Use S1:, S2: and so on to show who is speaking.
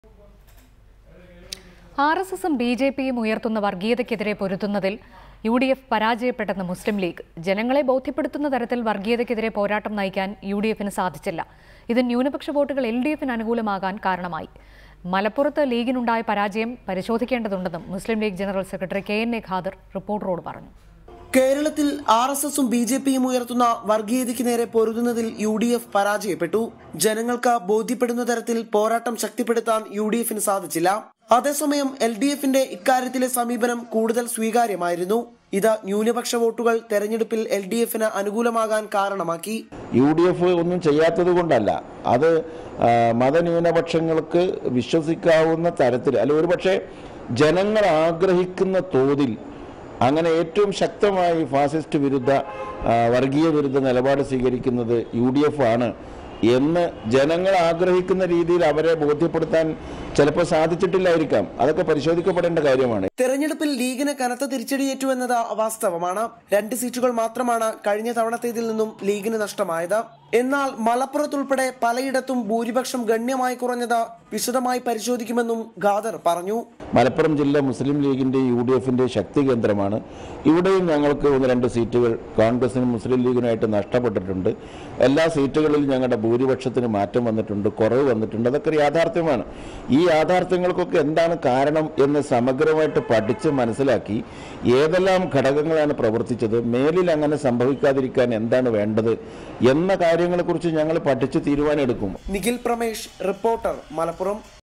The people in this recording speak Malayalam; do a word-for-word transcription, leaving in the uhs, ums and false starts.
S1: ആർ എസ് എസും ബി ജെ പിയും ഉയർത്തുന്ന വർഗീയതയ്ക്കെതിരെ പൊരുതുന്നതിൽ യു ഡി എഫ് പരാജയപ്പെട്ടെന്ന് മുസ്ലിം ലീഗ്. ജനങ്ങളെ ബോധ്യപ്പെടുത്തുന്ന തരത്തിൽ വർഗീയതയ്ക്കെതിരെ പോരാട്ടം നയിക്കാൻ യു ഡി എഫിന് സാധിച്ചില്ല. ഇത് ന്യൂനപക്ഷ വോട്ടുകൾ എൽ ഡി എഫിന് അനുകൂലമാകാൻ കാരണമായി. മലപ്പുറത്ത് ലീഗിനുണ്ടായ പരാജയം പരിശോധിക്കേണ്ടതുണ്ടെന്നും Muslim League general secretary K N A Khader റിപ്പോർട്ടറോട് പറഞ്ഞു.
S2: കേരളത്തിൽ ആർ എസ് എസും ബി ജെ പിയും ഉയർത്തുന്ന വർഗീയതയ്ക്ക് നേരെ പൊരുതുന്നതിൽ യു ഡി എഫ് പരാജയപ്പെട്ടു. ജനങ്ങൾക്ക് ബോധ്യപ്പെടുന്ന തരത്തിൽ പോരാട്ടം ശക്തിപ്പെടുത്താൻ യു ഡി എഫിന് സാധിച്ചില്ല. അതേസമയം എൽ ഡി എഫിന്റെ ഇക്കാര്യത്തിലെ സമീപനം കൂടുതൽ സ്വീകാര്യമായിരുന്നു. ഇത് ന്യൂനപക്ഷ വോട്ടുകൾ തെരഞ്ഞെടുപ്പിൽ എൽ ഡി എഫിന് അനുകൂലമാകാൻ കാരണമാക്കി.
S3: യു ഡി എഫ് ഒന്നും ചെയ്യാത്തത് കൊണ്ടല്ല, അത് മതന്യൂനപക്ഷങ്ങൾക്ക് വിശ്വസിക്കാവുന്ന തരത്തിൽ അല്ല, ഒരുപക്ഷെ ജനങ്ങൾ ആഗ്രഹിക്കുന്ന തോതിൽ അങ്ങനെ ഏറ്റവും ശക്തമായി ഫാസിസ്റ്റ് വിരുദ്ധ വർഗീയ വിരുദ്ധ നിലപാട് സ്വീകരിക്കുന്നത് യു ഡി എഫ് ആണ് എന്ന് ജനങ്ങൾ ആഗ്രഹിക്കുന്ന രീതിയിൽ അവരെ ബോധ്യപ്പെടുത്താൻ ചിലപ്പോൾ സാധിച്ചിട്ടില്ലായിരിക്കാം. അതൊക്കെ പരിശോധിക്കപ്പെടേണ്ട കാര്യമാണ്.
S2: തെരഞ്ഞെടുപ്പിൽ ലീഗിന് കനത്ത തിരിച്ചടിയേറ്റു എന്നത് വാസ്തവമാണ്. രണ്ട് സീറ്റുകൾ മാത്രമാണ് കഴിഞ്ഞ തവണത്തേതിൽ നിന്നും ലീഗിന് നഷ്ടമായത്. എന്നാൽ മലപ്പുറത്തുൾപ്പെടെ പലയിടത്തും ഭൂരിപക്ഷം ഗണ്യമായി കുറഞ്ഞത് വിശദമായി പരിശോധിക്കുമെന്നും ഖാദർ പറഞ്ഞു.
S3: മലപ്പുറം ജില്ല മുസ്ലിം ലീഗിന്റെ യു ഡി എഫിന്റെ ശക്തി കേന്ദ്രമാണ്. ഇവിടെയും ഞങ്ങൾക്ക് ഒന്ന് രണ്ട് സീറ്റുകൾ കോൺഗ്രസിനും മുസ്ലിം ലീഗിനുമായിട്ട് നഷ്ടപ്പെട്ടിട്ടുണ്ട്. എല്ലാ സീറ്റുകളിലും ഞങ്ങളുടെ ഭൂരിപക്ഷത്തിന് മാറ്റം വന്നിട്ടുണ്ട്, കുറവ് വന്നിട്ടുണ്ട്. അതൊക്കെ യാഥാർത്ഥ്യമാണ്. ഈ യാഥാർത്ഥ്യങ്ങൾക്കൊക്കെ എന്താണ് കാരണം എന്ന് സമഗ്രമായിട്ട് പഠിച്ച് മനസ്സിലാക്കി ഏതെല്ലാം ഘടകങ്ങളാണ് പ്രവർത്തിച്ചത്, മേലിൽ അങ്ങനെ സംഭവിക്കാതിരിക്കാൻ എന്താണ് വേണ്ടത് എന്ന കാര്യങ്ങളെക്കുറിച്ച് ഞങ്ങൾ പഠിച്ച് തീരുമാനമെടുക്കും.
S2: നിഖിൽ പ്രമേഷ്, റിപ്പോർട്ടർ, മലപ്പുറം.